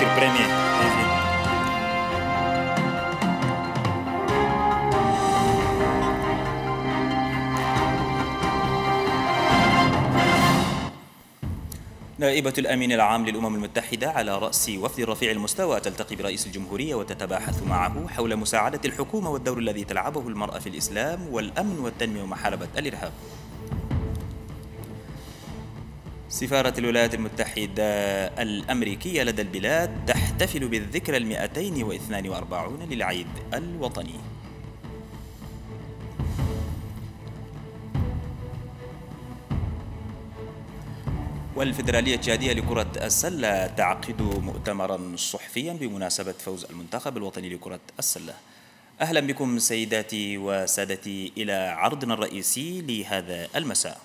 voiture première. نائبة الأمين العام للأمم المتحدة على رأس وفد رفيع المستوى تلتقي برئيس الجمهورية وتتباحث معه حول مساعدة الحكومة والدور الذي تلعبه المرأة في الإسلام والأمن والتنمية ومحاربة الإرهاب. سفارة الولايات المتحدة الأمريكية لدى البلاد تحتفل بالذكرى 242 للعيد الوطني. والفيدرالية التشادية لكرة السلة تعقد مؤتمرا صحفيا بمناسبة فوز المنتخب الوطني لكرة السلة. أهلا بكم سيداتي وسادتي إلى عرضنا الرئيسي لهذا المساء.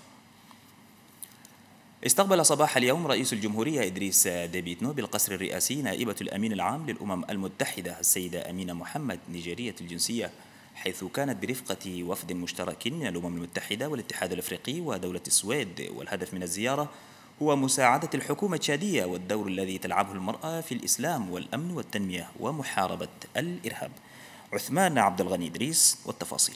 استقبل صباح اليوم رئيس الجمهورية إدريس ديبي إتنو بالقصر الرئاسي نائبة الأمين العام للأمم المتحدة السيدة أمينة محمد نيجيرية الجنسية، حيث كانت برفقة وفد مشترك من الأمم المتحدة والاتحاد الأفريقي ودولة السويد. والهدف من الزيارة هو مساعدة الحكومة التشادية والدور الذي تلعبه المرأة في الإسلام والأمن والتنمية ومحاربة الإرهاب. عثمان عبد الغني إدريس والتفاصيل.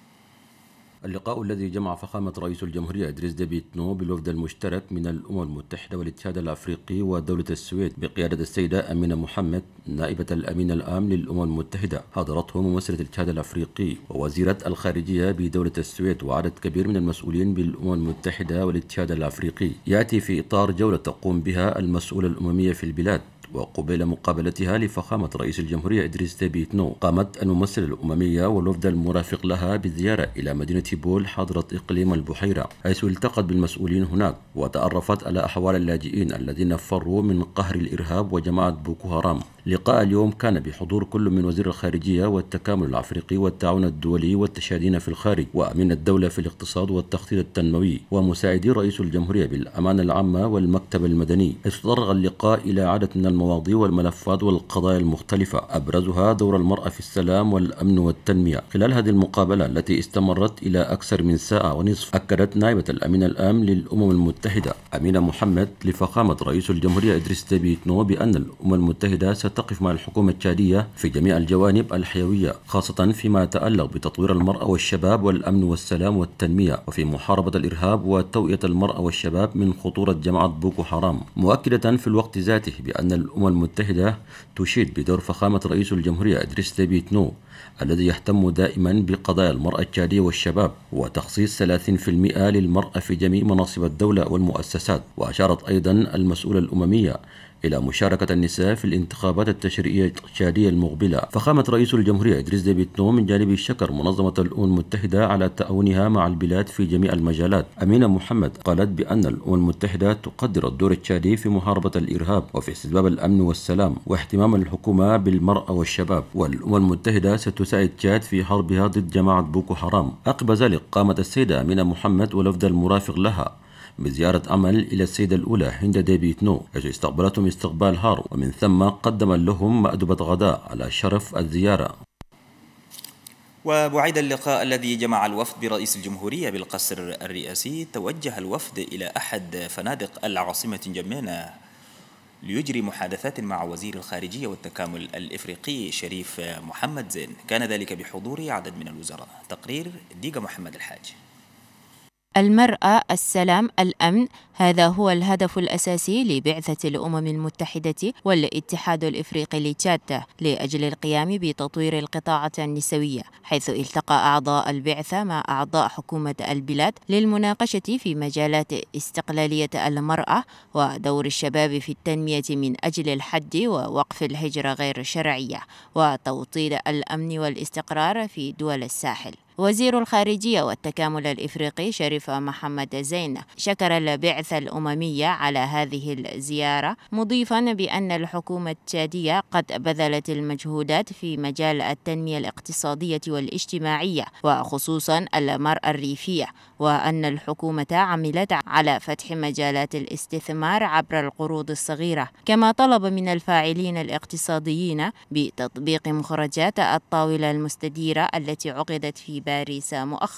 اللقاء الذي جمع فخامة رئيس الجمهورية إدريس ديبي إتنو بالوفد المشترك من الأمم المتحدة والاتحاد الأفريقي ودولة السويد بقيادة السيدة أمينة محمد نائبة الأمين العام للأمم المتحدة، حضرته ممثلة الاتحاد الأفريقي ووزيرة الخارجية بدولة السويد وعدد كبير من المسؤولين بالأمم المتحدة والاتحاد الأفريقي. يأتي في إطار جولة تقوم بها المسؤولة الأممية في البلاد. وقبيل مقابلتها لفخامة رئيس الجمهورية إدريس ديبي إتنو، قامت الممثلة الأممية والوفد المرافق لها بالزيارة إلى مدينة بول حاضرة إقليم البحيرة، حيث التقت بالمسؤولين هناك وتعرفت على أحوال اللاجئين الذين فروا من قهر الإرهاب وجماعة بوكو هرام. لقاء اليوم كان بحضور كل من وزير الخارجية والتكامل الأفريقي والتعاون الدولي والتشادين في الخارج وأمين الدولة في الاقتصاد والتخطيط التنموي ومساعدي رئيس الجمهورية بالأمانة العامة والمكتب المدني. تطرق اللقاء إلى عدد من المواضيع والملفات والقضايا المختلفة، أبرزها دور المرأة في السلام والأمن والتنمية. خلال هذه المقابلة التي استمرت إلى أكثر من ساعة ونصف، أكدت نائبة الأمين العام للأمم المتحدة أمينة محمد لفخامة رئيس الجمهورية إدريس ديبي إتنو بأن الأمم المتحدة ستقف مع الحكومة التشادية في جميع الجوانب الحيوية، خاصة فيما يتعلق بتطوير المرأة والشباب والأمن والسلام والتنمية، وفي محاربة الإرهاب وتوعية المرأة والشباب من خطورة جماعة بوكو حرام، مؤكدة في الوقت ذاته بأن الأمم المتحدة تشيد بدور فخامة رئيس الجمهورية إدريس ديبي إتنو الذي يهتم دائما بقضايا المرأة التشادية والشباب وتخصيص 30% للمرأة في جميع مناصب الدولة والمؤسسات. وأشارت أيضا المسؤولة الأممية إلى مشاركة النساء في الانتخابات التشريعية التشادية المقبلة. فخامة رئيس الجمهورية إدريس ديبي إتنو من جانبه شكر منظمة الأمم المتحدة على تعاونها مع البلاد في جميع المجالات. أمينة محمد قالت بأن الأمم المتحدة تقدر الدور التشادي في محاربة الإرهاب وفي استتباب الأمن والسلام واهتمام الحكومة بالمرأة والشباب، والأمم المتحدة ستساعد تشاد في حربها ضد جماعة بوكو حرام. عقب ذلك قامت السيدة أمينة محمد والوفد المرافق لها بزيارة عمل إلى السيدة الأولى هند ديبي إتنو، حيث استقبلتهم استقبال حار، ومن ثم قدم لهم مأدبة غداء على شرف الزيارة. وبعد اللقاء الذي جمع الوفد برئيس الجمهورية بالقصر الرئاسي، توجه الوفد إلى أحد فنادق العاصمة جمينة ليجري محادثات مع وزير الخارجية والتكامل الإفريقي شريف محمد زين. كان ذلك بحضور عدد من الوزراء. تقرير ديقة محمد الحاج. المرأة، السلام، الأمن، هذا هو الهدف الأساسي لبعثة الأمم المتحدة والاتحاد الإفريقي لتشاد لأجل القيام بتطوير القطاعات النسوية، حيث التقى أعضاء البعثة مع أعضاء حكومة البلاد للمناقشة في مجالات استقلالية المرأة ودور الشباب في التنمية من أجل الحد ووقف الهجرة غير الشرعية وتوطيد الأمن والاستقرار في دول الساحل. وزير الخارجية والتكامل الإفريقي شريف محمد زين شكر البعثة الأممية على هذه الزيارة، مضيفا بأن الحكومة التشادية قد بذلت المجهودات في مجال التنمية الاقتصادية والاجتماعية وخصوصا المرأة الريفية، وأن الحكومة عملت على فتح مجالات الاستثمار عبر القروض الصغيرة. كما طلب من الفاعلين الاقتصاديين بتطبيق مخرجات الطاولة المستديرة التي عقدت في باريس مؤخرا.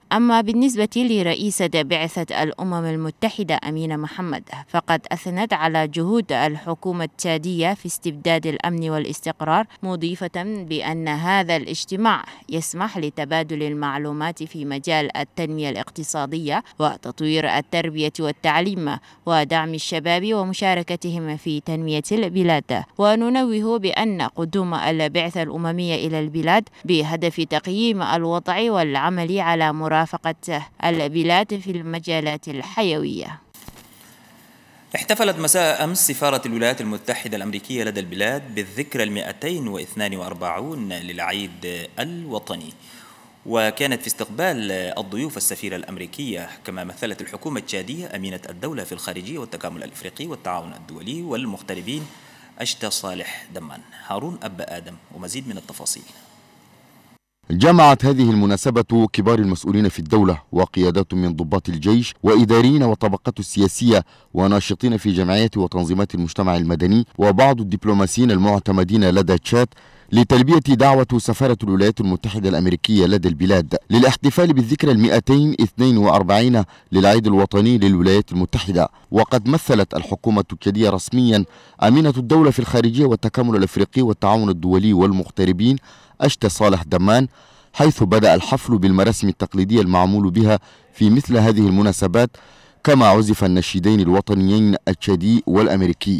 أما بالنسبة لرئيسة بعثة الأمم المتحدة أمينة محمد، فقد أثنت على جهود الحكومة التشادية في استبداد الأمن والاستقرار، مضيفة بأن هذا الاجتماع يسمح لتبادل المعلومات في مجال التنمية الاقتصادية وتطوير التربية والتعليم ودعم الشباب ومشاركتهم في تنمية البلاد. وننوه بأن قدوم البعثة الأممية إلى البلاد بهدف تقييم الوضع والعمل على مرافقة البلاد في المجالات الحيوية. احتفلت مساء أمس سفارة الولايات المتحدة الأمريكية لدى البلاد بالذكرى 242 للعيد الوطني، وكانت في استقبال الضيوف السفيرة الأمريكية، كما مثلت الحكومة التشادية أمينة الدولة في الخارجية والتكامل الإفريقي والتعاون الدولي والمغتربين أشتا صالح دمان. هارون أبا آدم ومزيد من التفاصيل. جمعت هذه المناسبة كبار المسؤولين في الدولة وقيادات من ضباط الجيش وإداريين وطبقات السياسية وناشطين في جمعيات وتنظيمات المجتمع المدني وبعض الدبلوماسيين المعتمدين لدى تشاد لتلبية دعوة سفارة الولايات المتحدة الأمريكية لدى البلاد للاحتفال بالذكرى 242 للعيد الوطني للولايات المتحدة. وقد مثلت الحكومة التشادية رسميا أمينة الدولة في الخارجية والتكامل الإفريقي والتعاون الدولي والمغتربين أشتا صالح دمان، حيث بدأ الحفل بالمراسم التقليدية المعمول بها في مثل هذه المناسبات، كما عزف النشيدين الوطنيين التشادي والأمريكي.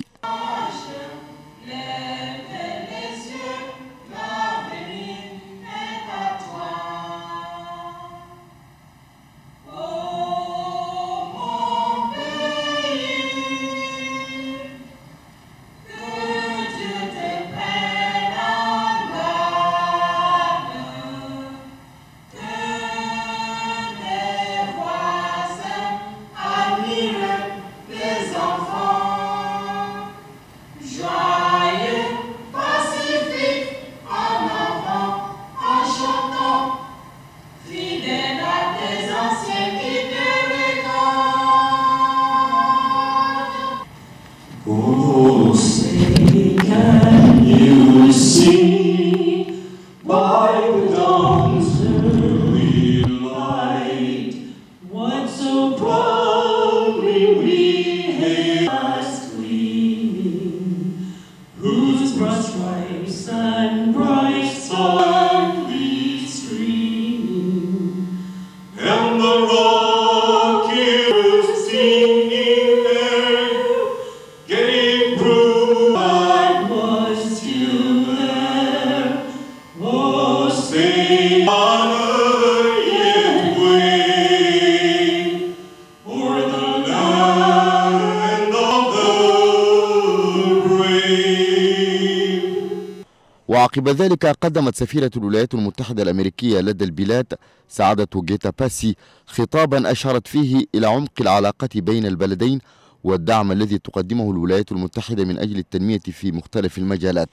وعقب ذلك قدمت سفيرة الولايات المتحدة الأمريكية لدى البلاد سعادة جيتا باسي خطابا أشارت فيه إلى عمق العلاقة بين البلدين والدعم الذي تقدمه الولايات المتحدة من أجل التنمية في مختلف المجالات.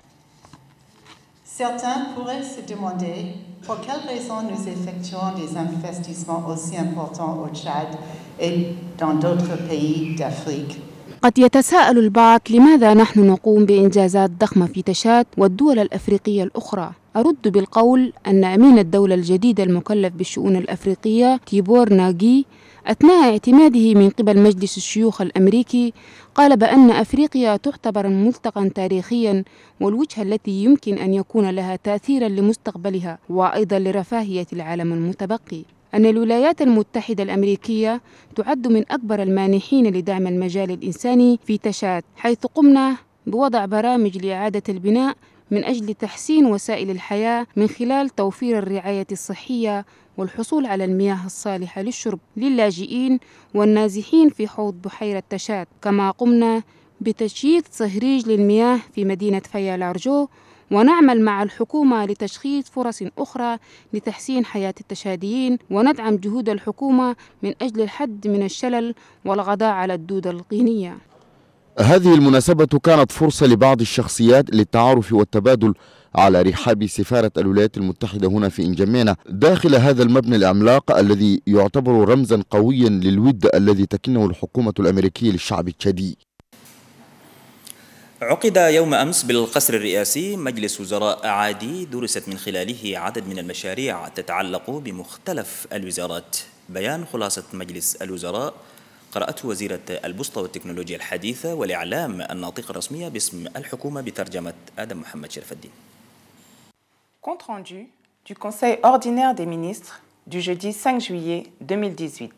Certains pourraient se demander pour quelles raisons nous effectuons des investissements aussi importants au Tchad et dans d'autres pays d'Afrique. قد يتساءل البعض لماذا نحن نقوم بإنجازات ضخمة في تشاد والدول الأفريقية الأخرى. أرد بالقول أن أمين الدولة الجديد المكلف بالشؤون الأفريقية تيبور ناغي أثناء اعتماده من قبل مجلس الشيوخ الأمريكي قال بأن أفريقيا تعتبر ملتقى تاريخيا والوجهة التي يمكن أن يكون لها تأثيرا لمستقبلها وأيضا لرفاهية العالم المتبقي. أن الولايات المتحدة الأمريكية تعد من أكبر المانحين لدعم المجال الإنساني في تشاد، حيث قمنا بوضع برامج لإعادة البناء من أجل تحسين وسائل الحياة من خلال توفير الرعاية الصحية والحصول على المياه الصالحة للشرب للاجئين والنازحين في حوض بحيرة تشاد. كما قمنا بتشييد صهريج للمياه في مدينة فيا لارجو، ونعمل مع الحكومة لتشخيص فرص أخرى لتحسين حياة التشاديين، وندعم جهود الحكومة من أجل الحد من الشلل والقضاء على الدودة القينية. هذه المناسبة كانت فرصة لبعض الشخصيات للتعارف والتبادل على رحاب سفارة الولايات المتحدة هنا في إنجمينا داخل هذا المبنى العملاق الذي يعتبر رمزا قويا للود الذي تكنه الحكومة الأمريكية للشعب التشادي. عقد يوم أمس بالقصر الرئاسي مجلس وزراء عادي درست من خلاله عدد من المشاريع تتعلق بمختلف الوزارات. بيان خلاصة مجلس الوزراء قرأته وزيرة البوسطة والتكنولوجيا الحديثة والإعلام الناطقة الرسمية باسم الحكومة بترجمة آدم محمد شرف الدين. Compte rendu du Conseil ordinaire des ministres du jeudi 5 juillet 2018.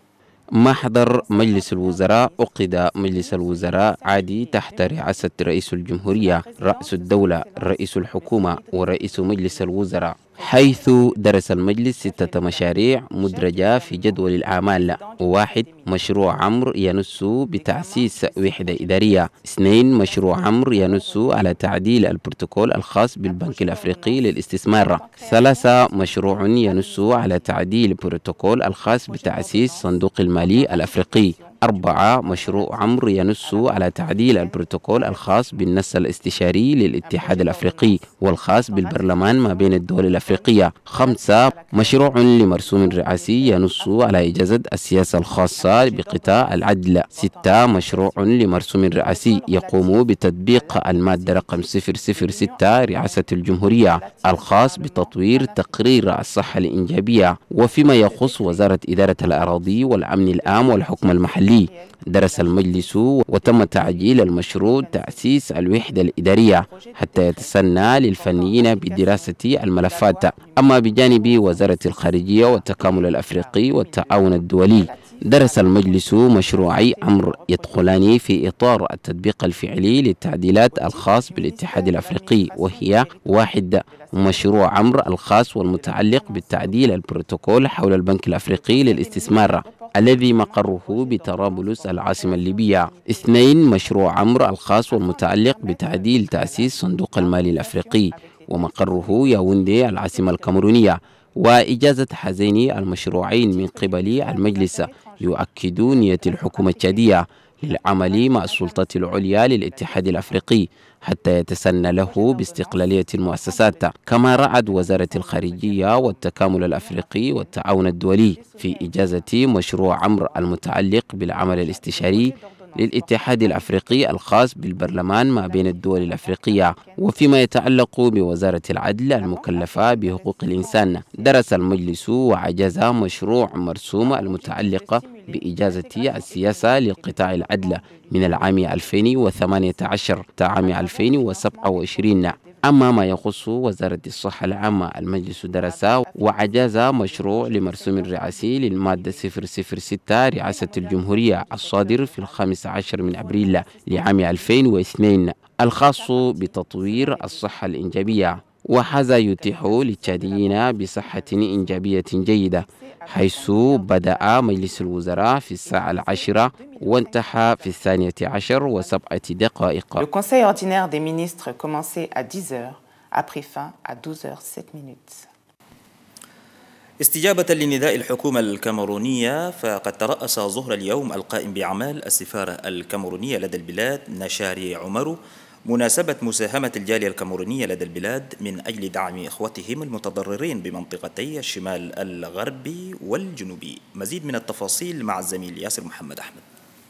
محضر مجلس الوزراء. عقد مجلس الوزراء عادي تحت رئاسة رئيس الجمهورية، رئيس الدولة، رئيس الحكومة ورئيس مجلس الوزراء، حيث درس المجلس 6 مشاريع مدرجة في جدول الأعمال. 1. مشروع عمرو ينص بتأسيس وحدة إدارية. 2. مشروع عمرو ينص على تعديل البروتوكول الخاص بالبنك الأفريقي للاستثمار. 3. مشروع ينص على تعديل البروتوكول الخاص بتأسيس صندوق المالي الأفريقي. 4. مشروع عمرو ينص على تعديل البروتوكول الخاص بالنص الاستشاري للاتحاد الأفريقي والخاص بالبرلمان ما بين الدول الأفريقية. 5. مشروع لمرسوم رئاسي ينص على إجازة السياسة الخاصة بقطاع العدل. 6. مشروع لمرسوم رئاسي يقوم بتطبيق المادة رقم 006 رئاسة الجمهورية الخاص بتطوير تقرير الصحة الإنجابية وفيما يخص وزارة إدارة الأراضي والأمن العام والحكم المحلي. درس المجلس وتم تعجيل المشروع تأسيس الوحدة الإدارية حتى يتسنى للفنيين بدراسة الملفات. أما بجانب وزارة الخارجية والتكامل الأفريقي والتعاون الدولي، درس المجلس مشروعي عمرو يدخلان في إطار التطبيق الفعلي للتعديلات الخاص بالاتحاد الأفريقي، وهي 1. مشروع عمرو الخاص والمتعلق بالتعديل البروتوكول حول البنك الأفريقي للاستثمار الذي مقره بطرابلس العاصمة الليبية. 2. مشروع عمرو الخاص والمتعلق بتعديل تأسيس صندوق المالي الأفريقي ومقره ياوندي العاصمة الكاميرونية. وإجازة هذين المشروعين من قبل المجلس يؤكد نية الحكومة التشادية للعمل مع السلطة العليا للاتحاد الأفريقي حتى يتسنى له باستقلالية المؤسسات. كما رعد وزارة الخارجية والتكامل الأفريقي والتعاون الدولي في إجازة مشروع عمرو المتعلق بالعمل الاستشاري للاتحاد الأفريقي الخاص بالبرلمان ما بين الدول الأفريقية. وفيما يتعلق بوزارة العدل المكلفة بحقوق الإنسان، درس المجلس وعجز مشروع مرسوم المتعلق بإجازة السياسة للقطاع العدل من العام 2018 حتى عام 2027. أما ما يخص وزارة الصحة العامة، المجلس درس وعجز مشروع لمرسوم رئاسي للمادة 006 رئاسة الجمهورية الصادر في 15 من أبريل لعام 2002 الخاص بتطوير الصحة الإنجابية، وهذا يتيح للتشاديين بصحة إنجابية جيدة، حيث بدأ مجلس الوزراء في الساعة 10 وانتهى في 12:07. Le Conseil ordinaire des ministres commençait à 10h, a pris fin à 12h07. استجابة لنداء الحكومة الكاميرونية، فقد ترأس ظهر اليوم القائم بأعمال السفارة الكاميرونية لدى البلاد نشاري عمرو مناسبة مساهمة الجالية الكاميرونية لدى البلاد من أجل دعم إخوتهم المتضررين بمنطقتي الشمال الغربي والجنوبي. مزيد من التفاصيل مع الزميل ياسر محمد أحمد.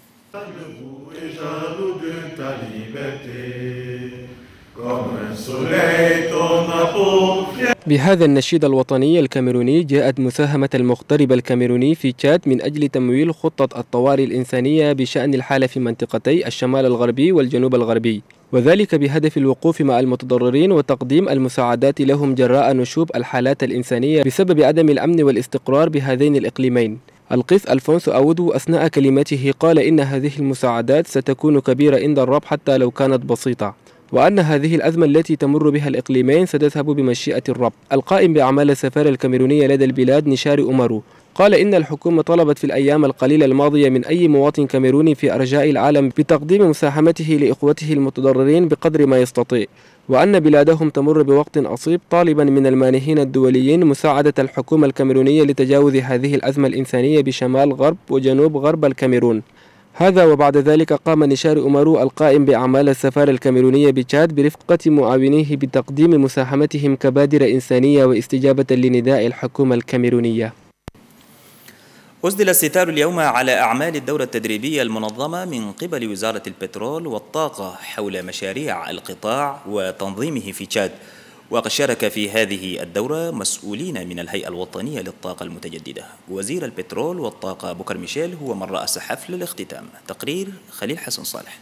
بهذا النشيد الوطني الكاميروني جاءت مساهمة المغترب الكاميروني في تشاد من أجل تمويل خطة الطوارئ الإنسانية بشأن الحالة في منطقتي الشمال الغربي والجنوب الغربي، وذلك بهدف الوقوف مع المتضررين وتقديم المساعدات لهم جراء نشوب الحالات الإنسانية بسبب عدم الأمن والاستقرار بهذين الإقليمين. القيس ألفونسو أودو أثناء كلمته قال إن هذه المساعدات ستكون كبيرة عند الرب حتى لو كانت بسيطة، وأن هذه الأزمة التي تمر بها الإقليمين ستذهب بمشيئة الرب. القائم بأعمال السفارة الكاميرونية لدى البلاد نشاري عمرو قال إن الحكومة طلبت في الأيام القليلة الماضية من أي مواطن كاميروني في أرجاء العالم بتقديم مساهمته لإخوته المتضررين بقدر ما يستطيع، وأن بلادهم تمر بوقت عصيب، طالبا من المانحين الدوليين مساعدة الحكومة الكاميرونية لتجاوز هذه الأزمة الإنسانية بشمال غرب وجنوب غرب الكاميرون. هذا وبعد ذلك قام نشاري عمرو القائم بأعمال السفارة الكاميرونية بتشاد برفقة معاونيه بتقديم مساهمتهم كبادرة إنسانية واستجابة لنداء الحكومة الكاميرونية. أسدل الستار اليوم على أعمال الدورة التدريبية المنظمة من قبل وزارة البترول والطاقة حول مشاريع القطاع وتنظيمه في تشاد. وقد شارك في هذه الدورة مسؤولين من الهيئة الوطنية للطاقة المتجددة. وزير البترول والطاقة بوكر ميشيل هو من رأس حفل الاختتام. تقرير خليل حسن صالح.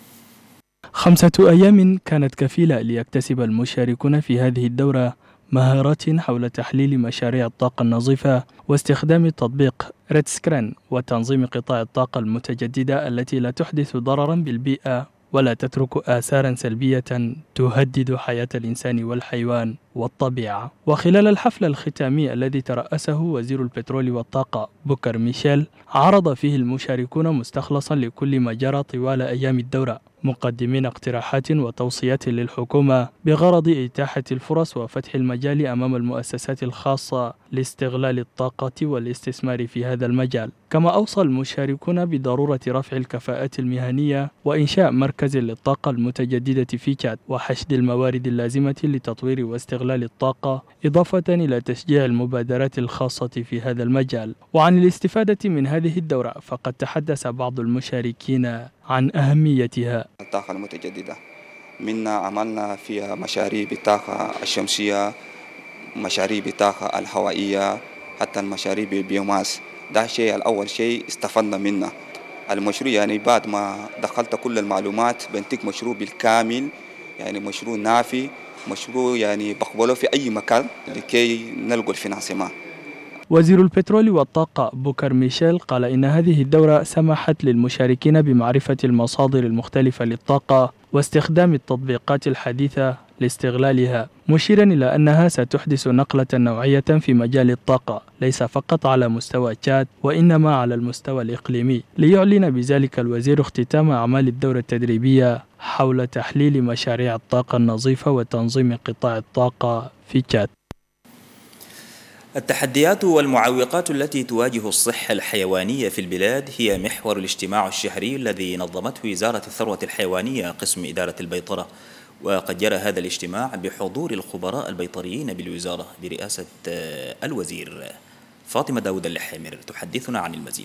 5 أيام كانت كفيلة ليكتسب المشاركون في هذه الدورة مهارات حول تحليل مشاريع الطاقة النظيفة واستخدام تطبيق ريدسكرين وتنظيم قطاع الطاقة المتجددة التي لا تحدث ضررا بالبيئة ولا تترك آثارا سلبية تهدد حياة الإنسان والحيوان والطبيعة. وخلال الحفل الختامي الذي ترأسه وزير البترول والطاقة بوكر ميشيل، عرض فيه المشاركون مستخلصا لكل ما جرى طوال أيام الدورة، مقدمين اقتراحات وتوصيات للحكومة بغرض إتاحة الفرص وفتح المجال أمام المؤسسات الخاصة لاستغلال الطاقة والاستثمار في هذا المجال. كما أوصى المشاركون بضرورة رفع الكفاءات المهنية وإنشاء مركز للطاقة المتجددة في تشاد وحشد الموارد اللازمة لتطوير واستغلال الطاقة، إضافة إلى تشجيع المبادرات الخاصة في هذا المجال. وعن الاستفادة من هذه الدورة فقد تحدث بعض المشاركين عن أهميتها. الطاقة المتجددة منا عملنا فيها مشاريع بالطاقة الشمسية، مشاريع بالطاقة الهوائية، حتى المشاريع بالبيوماس. ده شيء الأول شيء استفدنا منه. المشروع يعني بعد ما دخلت كل المعلومات بنتج مشروع بالكامل، يعني مشروع نافي، مشروع يعني بقبله في أي مكان لكي نلقوا الفينانسيمون. وزير البترول والطاقة بوكر ميشيل قال إن هذه الدورة سمحت للمشاركين بمعرفة المصادر المختلفة للطاقة واستخدام التطبيقات الحديثة لاستغلالها، مشيرا إلى أنها ستحدث نقلة نوعية في مجال الطاقة ليس فقط على مستوى تشاد وإنما على المستوى الإقليمي. ليعلن بذلك الوزير اختتام أعمال الدورة التدريبية حول تحليل مشاريع الطاقة النظيفة وتنظيم قطاع الطاقة في تشاد. التحديات والمعوقات التي تواجه الصحة الحيوانية في البلاد هي محور الاجتماع الشهري الذي نظمته وزارة الثروة الحيوانية قسم إدارة البيطرة. وقد جرى هذا الاجتماع بحضور الخبراء البيطريين بالوزارة برئاسة الوزير. فاطمة داود الحامر تحدثنا عن المزيد.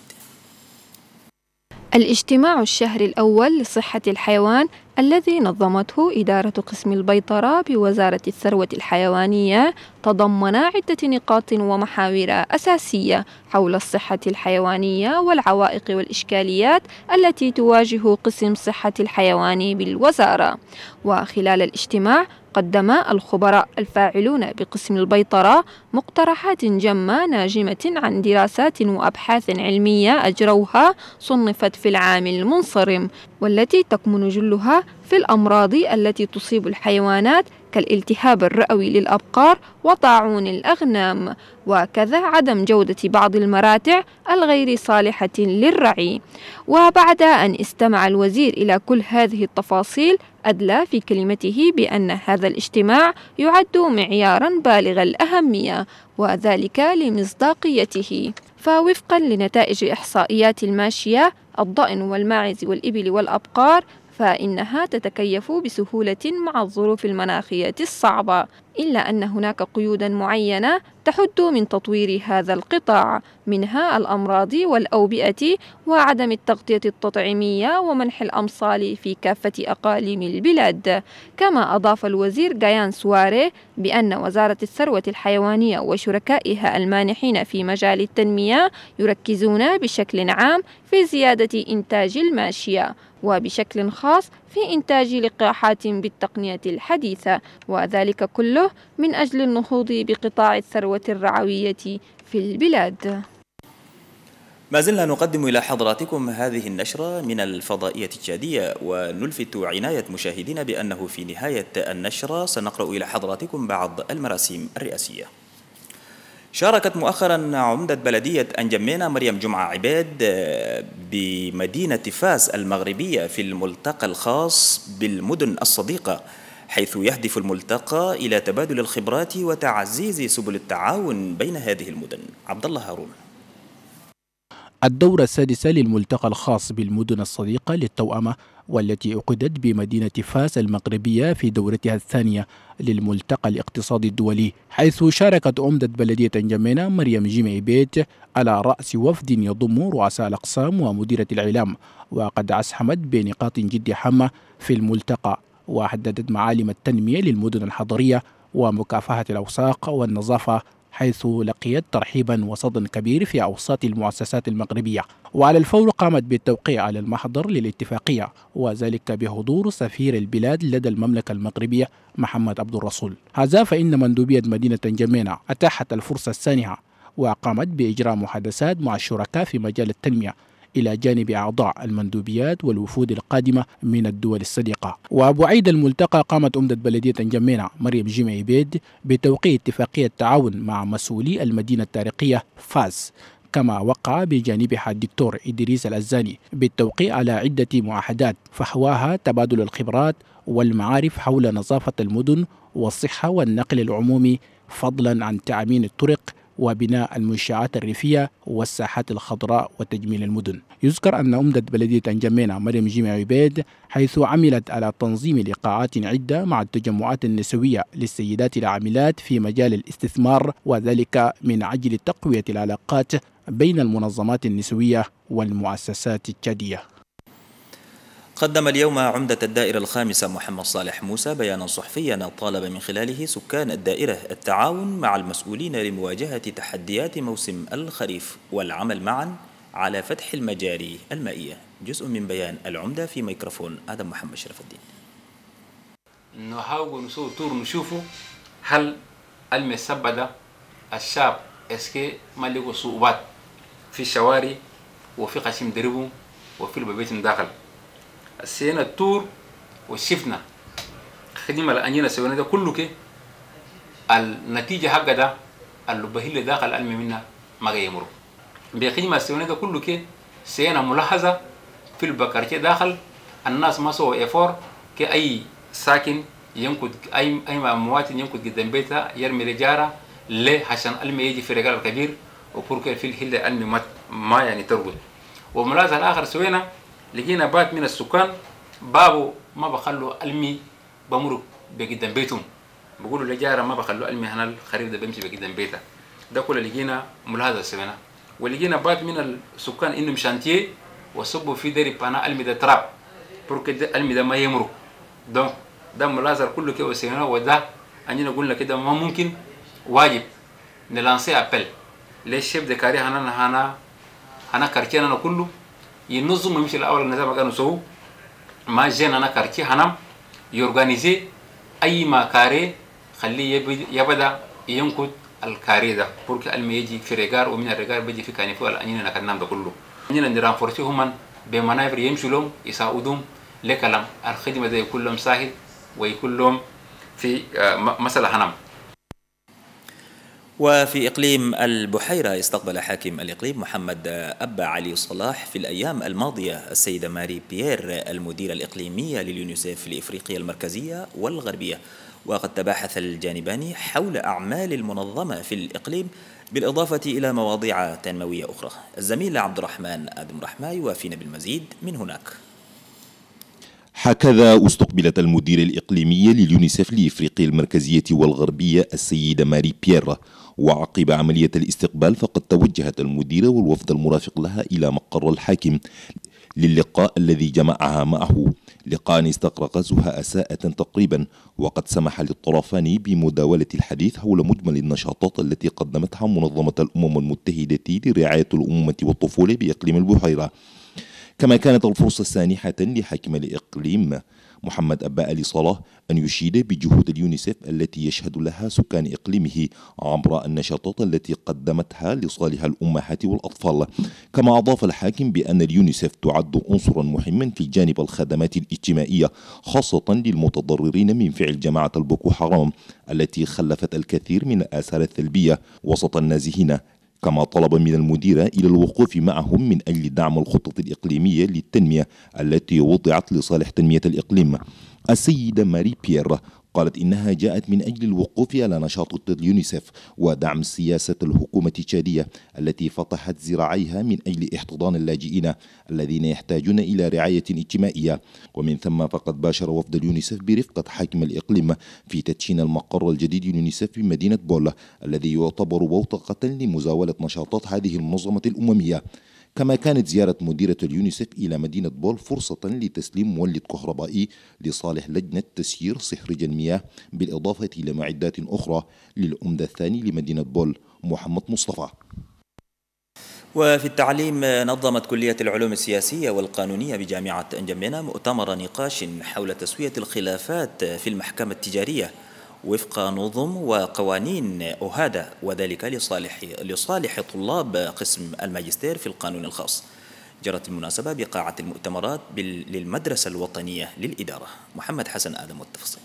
الاجتماع الشهري الأول لصحة الحيوان الذي نظمته إدارة قسم البيطرة بوزارة الثروة الحيوانية تضمن عدة نقاط ومحاور أساسية حول الصحة الحيوانية والعوائق والإشكاليات التي تواجه قسم صحة الحيوان بالوزارة. وخلال الاجتماع قدم الخبراء الفاعلون بقسم البيطرة مقترحات جمة ناجمة عن دراسات وأبحاث علمية أجروها صنفت في العام المنصرم، والتي تكمن جلها في الأمراض التي تصيب الحيوانات كالالتهاب الرئوي للأبقار وطاعون الأغنام، وكذا عدم جودة بعض المراتع الغير صالحة للرعي. وبعد أن استمع الوزير إلى كل هذه التفاصيل أدلى في كلمته بأن هذا الاجتماع يعد معيارا بالغ الأهمية، وذلك لمصداقيته. فوفقا لنتائج إحصائيات الماشية الضأن والماعز والإبل والأبقار فإنها تتكيف بسهولة مع الظروف المناخية الصعبة، إلا أن هناك قيودا معينة تحد من تطوير هذا القطاع، منها الأمراض والأوبئة وعدم التغطية التطعيمية ومنح الأمصال في كافة أقاليم البلاد. كما أضاف الوزير غيان سواري بأن وزارة الثروة الحيوانية وشركائها المانحين في مجال التنمية يركزون بشكل عام في زيادة إنتاج الماشية، وبشكل خاص في إنتاج لقاحات بالتقنية الحديثة، وذلك كله من أجل النهوض بقطاع الثروة الرعوية في البلاد. ما زلنا نقدم إلى حضراتكم هذه النشرة من الفضائية التشادية، ونلفت عناية مشاهدينا بأنه في نهاية النشرة سنقرأ إلى حضراتكم بعض المراسيم الرئاسية. شاركت مؤخرا عمدة بلدية أنجمينا مريم جمعة عبيد بمدينة فاس المغربية في الملتقى الخاص بالمدن الصديقة، حيث يهدف الملتقى إلى تبادل الخبرات وتعزيز سبل التعاون بين هذه المدن. عبد الله هارون. الدورة السادسة للملتقى الخاص بالمدن الصديقة للتوأمة، والتي عقدت بمدينة فاس المغربية في دورتها الثانية للملتقى الاقتصادي الدولي، حيث شاركت عمدة بلدية نجمينة مريم جيمي بيت على رأس وفد يضم رؤساء الأقسام ومديرة الإعلام، وقد أسهمت بنقاط جد هامة في الملتقى، وحددت معالم التنمية للمدن الحضرية ومكافحة الأوساخ والنظافة، حيث لقيت ترحيبا وصدى كبير في أوساط المؤسسات المغربية. وعلى الفور قامت بالتوقيع على المحضر للاتفاقية، وذلك بحضور سفير البلاد لدى المملكة المغربية محمد عبد الرسول. هذا فإن مندوبية مدينة نجمينة أتاحت الفرصة السانحة، وقامت بإجراء محادثات مع الشركاء في مجال التنمية، إلى جانب أعضاء المندوبيات والوفود القادمة من الدول الصديقة. وبعيد الملتقى قامت عمدة بلدية نجمينة مريم جيمي بيد بتوقيع اتفاقية تعاون مع مسؤولي المدينة التاريخية فاس، كما وقع بجانبها الدكتور إدريس الأزاني بالتوقيع على عدة معاهدات فحواها تبادل الخبرات والمعارف حول نظافة المدن والصحة والنقل العمومي، فضلا عن تأمين الطرق وبناء المنشآت الريفية والساحات الخضراء وتجميل المدن. يذكر أن عمدة بلدية نجمينة مريم جيمي عبيد حيث عملت على تنظيم لقاءات عدة مع التجمعات النسوية للسيدات العاملات في مجال الاستثمار، وذلك من أجل تقوية العلاقات بين المنظمات النسوية والمؤسسات التشادية. قدم اليوم عمدة الدائرة الخامسة محمد صالح موسى بيانا صحفيا طالب من خلاله سكان الدائرة التعاون مع المسؤولين لمواجهة تحديات موسم الخريف والعمل معا على فتح المجاري المائية. جزء من بيان العمدة في ميكروفون آدم محمد شرف الدين. نحاول نسوي تور نشوفوا هل المسبب الشاب اسكي ما لقوا صعوبات في الشوارع وفي قسم دربهم وفي البيت داخل السنة التور وشفنا خدمة الأنجينا سوينا ده كله كي النتيجة حق ده اللي بهيل داخل العلم منا ما يمر بخدمة سوينا ده كله كي سينا ملاحظة في البكرة داخل الناس ما سووا إفور كأي ساكن يمكن أي مواطن يمكن قدام بيته يرمي رجارة ليه عشان العلم يجي في رجال الكبير وبركة في الهيل العلم ما يعني تربط. وملاحظة الآخر سوينا لقينا بات من السكان بابو ما بخلوا علمي بمرق بقدام بيتهم، بقولوا لجارة ما بخلوا علمي هنا الخريف ده بيمشي بقدام بيته. ده كله لقينا ملاحظة سوينا. ولقينا بات من السكان إنهم شانتيه وصبوا في داري بنا علمي ده تراب بركة علمي ده ما يمرق. ده ملاحظة كله كده وسوينا. وده عندنا قلنا كده ما ممكن واجب نلانسي أبل ليش شيف دكاري هنا كارتينا كله ينظم يمشي الأول النظام كانوا سووا ما جينا أنا كارتي هنام يورغانيزي أي ما كاري خليه يبدأ ينقد الكاري ده برك علمي يجي في رجال ومن الرجال بيجي في كانيفو الأنينا نكنام ده كله. أنينا نرام فرشهم بمنافر يمشي لهم يساعدهم لكلام الخدمة ده يكون لهم سهل ويكون لهم في مسألة هنام. وفي إقليم البحيرة استقبل حاكم الإقليم محمد أبا علي صلاح في الأيام الماضية السيدة ماري بيير المديرة الإقليمية لليونيسيف لإفريقيا المركزية والغربية، وقد تباحث الجانبان حول أعمال المنظمة في الإقليم بالإضافة إلى مواضيع تنموية أخرى. الزميل عبد الرحمن آدم رحمة يوافينا بالمزيد من هناك. هكذا استقبلت المديرة الإقليمية لليونيسيف لإفريقيا المركزية والغربية السيدة ماري بيير. وعقب عملية الاستقبال فقد توجهت المديرة والوفد المرافق لها إلى مقر الحاكم للقاء الذي جمعها معه، لقاء استغرق زها ساعة تقريبا، وقد سمح للطرفان بمداولة الحديث حول مجمل النشاطات التي قدمتها منظمة الأمم المتحدة لرعاية الأمومة والطفولة بإقليم البحيرة. كما كانت الفرصة سانحة لحاكم الإقليم محمد أبا علي صلاح أن يشيد بجهود اليونيسيف التي يشهد لها سكان إقليمه عبر النشاطات التي قدمتها لصالح الأمهات والأطفال. كما أضاف الحاكم بأن اليونيسيف تعد عنصرا مهما في جانب الخدمات الاجتماعية، خاصة للمتضررين من فعل جماعة البوكو حرام التي خلفت الكثير من الآثار السلبية وسط النازحين. كما طلب من المديرة إلى الوقوف معهم من أجل دعم الخطط الإقليمية للتنمية التي وضعت لصالح تنمية الإقليم. السيدة ماري بيير قالت إنها جاءت من أجل الوقوف على نشاط اليونيسف ودعم سياسة الحكومة التشادية التي فتحت ذراعيها من أجل احتضان اللاجئين الذين يحتاجون إلى رعاية اجتماعية. ومن ثم فقد باشر وفد اليونيسف برفقة حاكم الإقليم في تدشين المقر الجديد لليونيسف في مدينة بول الذي يعتبر بوتقة لمزاولة نشاطات هذه المنظمة الأممية. كما كانت زيارة مديرة اليونيسف إلى مدينة بول فرصة لتسليم مولد كهربائي لصالح لجنة تسيير صهرج المياه، بالإضافة إلى معدات أخرى للعمدة الثاني لمدينة بول محمد مصطفى. وفي التعليم نظمت كلية العلوم السياسية والقانونية بجامعة أنجمينا مؤتمر نقاش حول تسوية الخلافات في المحكمة التجارية وفق نظم وقوانين أوهادا، وذلك لصالح طلاب قسم الماجستير في القانون الخاص. جرت المناسبة بقاعة المؤتمرات للمدرسة الوطنية للإدارة. محمد حسن آدم والتفصيل.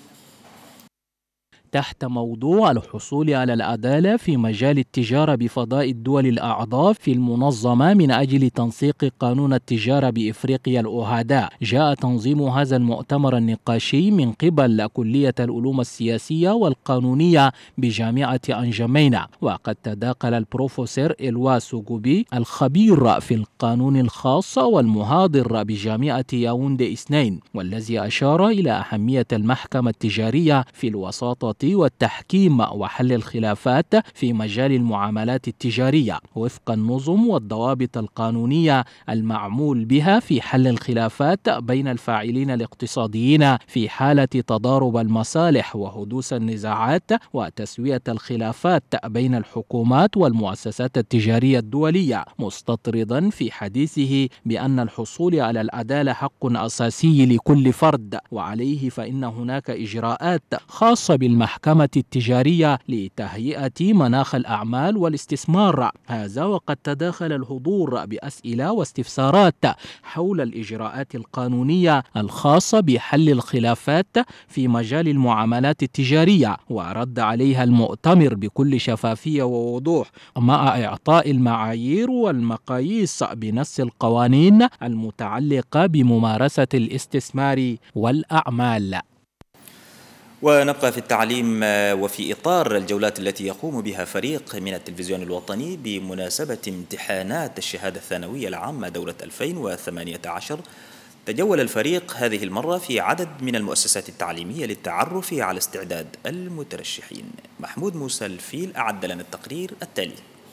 تحت موضوع الحصول على العدالة في مجال التجارة بفضاء الدول الأعضاء في المنظمة من أجل تنسيق قانون التجارة بإفريقيا الأوهادا، جاء تنظيم هذا المؤتمر النقاشي من قبل كلية العلوم السياسية والقانونية بجامعة أنجمينا. وقد تداخل البروفيسور إلوا سوغوبي الخبير في القانون الخاص والمحاضر بجامعة ياوندي 2، والذي أشار إلى أهمية المحكمة التجارية في الوساطة والتحكيم وحل الخلافات في مجال المعاملات التجارية وفق النظم والضوابط القانونية المعمول بها في حل الخلافات بين الفاعلين الاقتصاديين في حالة تضارب المصالح وحدوث النزاعات، وتسوية الخلافات بين الحكومات والمؤسسات التجارية الدولية، مستطردا في حديثه بأن الحصول على العدالة حق أساسي لكل فرد، وعليه فإن هناك إجراءات خاصة بالمحكمة التجارية لتهيئة مناخ الأعمال والاستثمار. هذا وقد تداخل الحضور بأسئلة واستفسارات حول الإجراءات القانونية الخاصة بحل الخلافات في مجال المعاملات التجارية، ورد عليها المؤتمر بكل شفافية ووضوح، مع إعطاء المعايير والمقاييس بنص القوانين المتعلقة بممارسة الاستثمار والأعمال. ونبقى في التعليم وفي إطار الجولات التي يقوم بها فريق من التلفزيون الوطني بمناسبة امتحانات الشهادة الثانوية العامة دورة 2018. تجول الفريق هذه المرة في عدد من المؤسسات التعليمية للتعرف على استعداد المترشحين. محمود موسى الفيل أعد لنا التقرير التالي.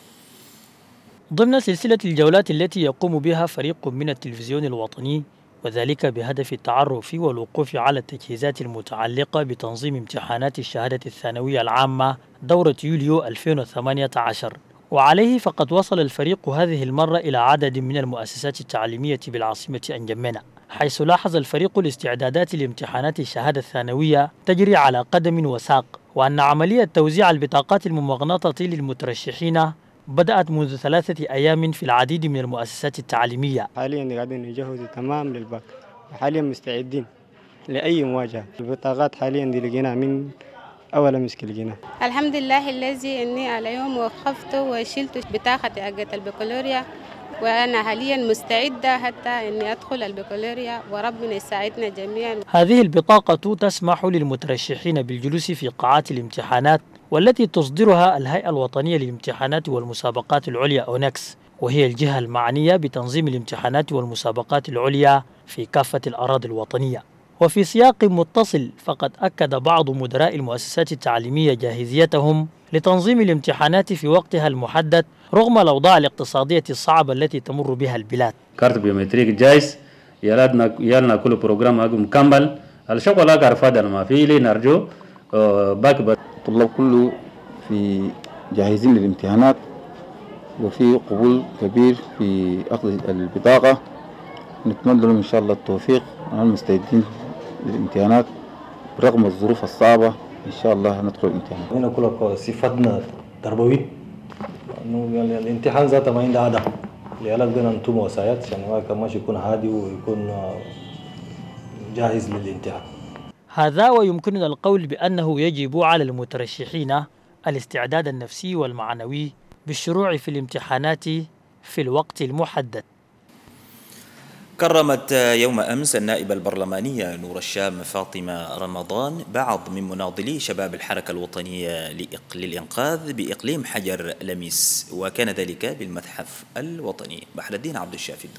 ضمن سلسلة الجولات التي يقوم بها فريق من التلفزيون الوطني، وذلك بهدف التعرف والوقوف على التجهيزات المتعلقة بتنظيم امتحانات الشهادة الثانوية العامة دورة يوليو 2018. وعليه فقد وصل الفريق هذه المرة إلى عدد من المؤسسات التعليمية بالعاصمة أنجمينا، حيث لاحظ الفريق الاستعدادات لامتحانات الشهادة الثانوية تجري على قدم وساق، وأن عملية توزيع البطاقات الممغنطة للمترشحين بدأت منذ 3 أيام في العديد من المؤسسات التعليمية. حاليا قاعدين نجهز تمام للباك، حاليا مستعدين لأي مواجهة. البطاقات حاليا دي لقيناها من أول مسك لقيناها. الحمد لله الذي أني اليوم وقفت وشلت بطاقتي حقت البكالوريا، وأنا حاليا مستعدة حتى أني أدخل البكالوريا، وربنا يساعدنا جميعا. هذه البطاقة تسمح للمترشحين بالجلوس في قاعات الامتحانات، والتي تصدرها الهيئة الوطنية للامتحانات والمسابقات العليا أونكس، وهي الجهة المعنية بتنظيم الامتحانات والمسابقات العليا في كافة الأراضي الوطنية. وفي سياق متصل، فقد أكد بعض مدراء المؤسسات التعليمية جاهزيتهم لتنظيم الامتحانات في وقتها المحدد رغم الأوضاع الاقتصادية الصعبة التي تمر بها البلاد. كارت بيومتريك جايز، يالنا كل بروجرام مكمل، الشغل أقر فادنا ما في لي نرجو باك. الطلاب كله في جاهزين للامتحانات، وفي قبول كبير في أخذ البطاقة. نتمنى لهم إن شاء الله التوفيق، نحن مستعدين للامتحانات رغم الظروف الصعبة. إن شاء الله ندخل الامتحان. هنا كل صفاتنا تربوية، إنه الامتحان ذاته ما عنده عدم، لذلك بدنا نتوم وسايات عشان واحد كمان يكون هادي ويكون جاهز للامتحان. هذا ويمكننا القول بأنه يجب على المترشحين الاستعداد النفسي والمعنوي بالشروع في الامتحانات في الوقت المحدد. كرمت يوم أمس النائبة البرلمانية نور الشام فاطمة رمضان بعض من مناضلي شباب الحركة الوطنية للإنقاذ بإقليم حجر لميس، وكان ذلك بالمتحف الوطني. بحر الدين عبد الشافي الدود.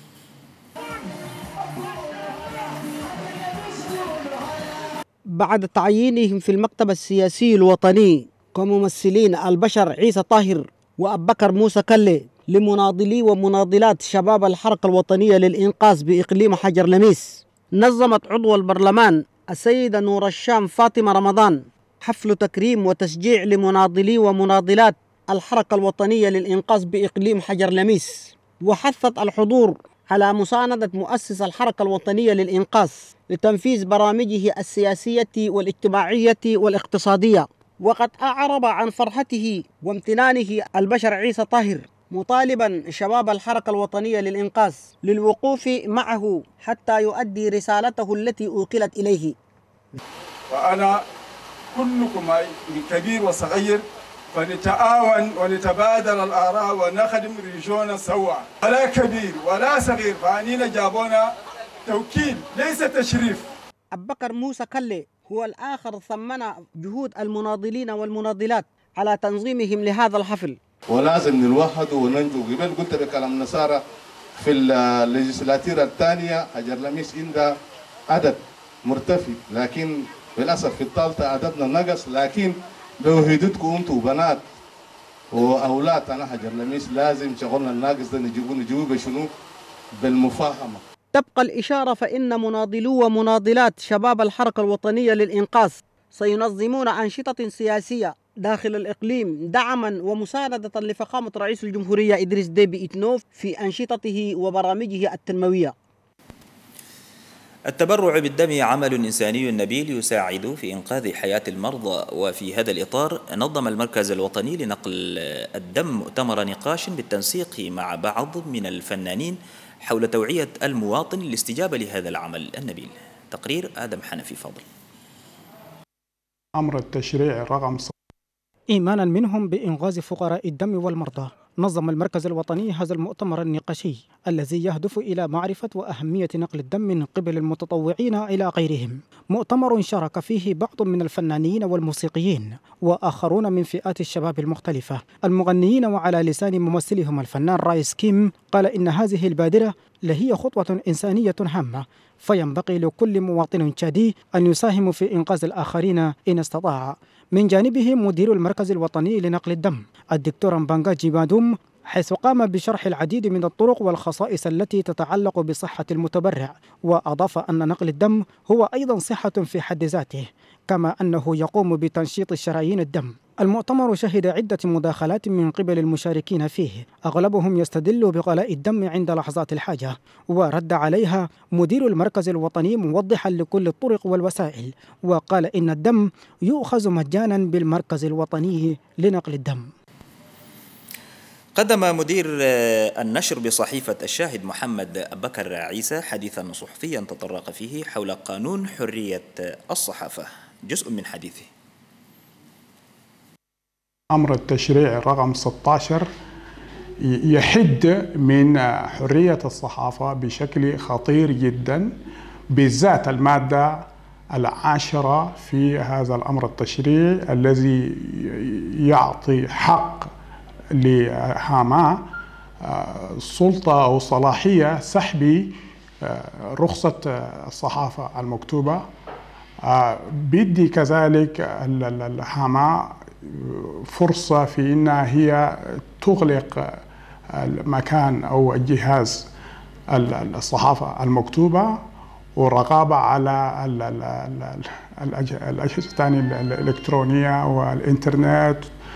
بعد تعيينهم في المكتب السياسي الوطني كممثلين البشر عيسى طاهر وأبكر موسى كلي لمناضلي ومناضلات شباب الحركة الوطنية للإنقاذ بإقليم حجر لميس، نظمت عضو البرلمان السيدة نور الشام فاطمة رمضان حفل تكريم وتشجيع لمناضلي ومناضلات الحركة الوطنية للإنقاذ بإقليم حجر لميس، وحثت الحضور على مساندة مؤسس الحركة الوطنية للإنقاذ لتنفيذ برامجه السياسية والاجتماعية والاقتصادية. وقد أعرب عن فرحته وامتنانه البشر عيسى طاهر مطالبا شباب الحركة الوطنية للإنقاذ للوقوف معه حتى يؤدي رسالته التي أوكلت إليه. وأنا كلكم من كبير وصغير فنتعاون ونتبادل الآراء ونخدم ريجونا سوا، ولا كبير ولا صغير، فانينا جابونا توكيل ليس تشريف. أبكر موسى كلي هو الآخر ثمن جهود المناضلين والمناضلات على تنظيمهم لهذا الحفل. ولازم نتوحد وننجو. قبل قلت بكلام نصارى في الليجسلاتيرة الثانية حجر لميس عندها عدد مرتفع، لكن للأسف في الثالثة عددنا نقص، لكن بوحدتكم انتم بنات وأولاد أنا حجر لميس لازم شغلنا الناقص ده نجيبوه بشنو؟ بالمفاهمة. تبقى الإشارة فإن مناضلو ومناضلات شباب الحركة الوطنية للإنقاذ سينظمون أنشطة سياسية داخل الإقليم دعما ومساندة لفخامة رئيس الجمهورية إدريس ديبي إتنو في أنشطته وبرامجه التنموية. التبرع بالدم عمل إنساني نبيل يساعد في إنقاذ حياة المرضى، وفي هذا الإطار نظم المركز الوطني لنقل الدم مؤتمر نقاش بالتنسيق مع بعض من الفنانين حول توعية المواطن للاستجابة لهذا العمل النبيل. تقرير آدم حنفي فاضل. أمر التشريع رقم إيمانا منهم بإنقاذ فقراء الدم والمرضى، نظم المركز الوطني هذا المؤتمر النقاشي الذي يهدف إلى معرفة وأهمية نقل الدم من قبل المتطوعين إلى غيرهم. مؤتمر شارك فيه بعض من الفنانين والموسيقيين وآخرون من فئات الشباب المختلفة، المغنيين، وعلى لسان ممثلهم الفنان رايس كيم قال إن هذه البادرة لهي خطوة إنسانية هامة، فينبغي لكل مواطن تشادي أن يساهم في إنقاذ الآخرين إن استطاع. من جانبه مدير المركز الوطني لنقل الدم الدكتور مبانجا جيبادوم، حيث قام بشرح العديد من الطرق والخصائص التي تتعلق بصحة المتبرع، وأضاف أن نقل الدم هو أيضا صحة في حد ذاته، كما أنه يقوم بتنشيط شرايين الدم. المؤتمر شهد عدة مداخلات من قبل المشاركين فيه، أغلبهم يستدل بغلاء الدم عند لحظات الحاجة، ورد عليها مدير المركز الوطني موضحا لكل الطرق والوسائل، وقال إن الدم يؤخذ مجانا بالمركز الوطني لنقل الدم. قدم مدير النشر بصحيفة الشاهد محمد بكر عيسى حديثا صحفيا تطرق فيه حول قانون حرية الصحافة. جزء من حديثه. أمر التشريع رقم 16 يحد من حرية الصحافة بشكل خطير جدا، بالذات المادة 10 في هذا الأمر التشريعي الذي يعطي حق لهاما سلطة أو صلاحية سحب رخصة الصحافة المكتوبة. بدي كذلك الهاما فرصة في أنها هي تغلق المكان أو الجهاز الصحافة المكتوبة والرقابة على الأجهزة الثانية الإلكترونية والإنترنت.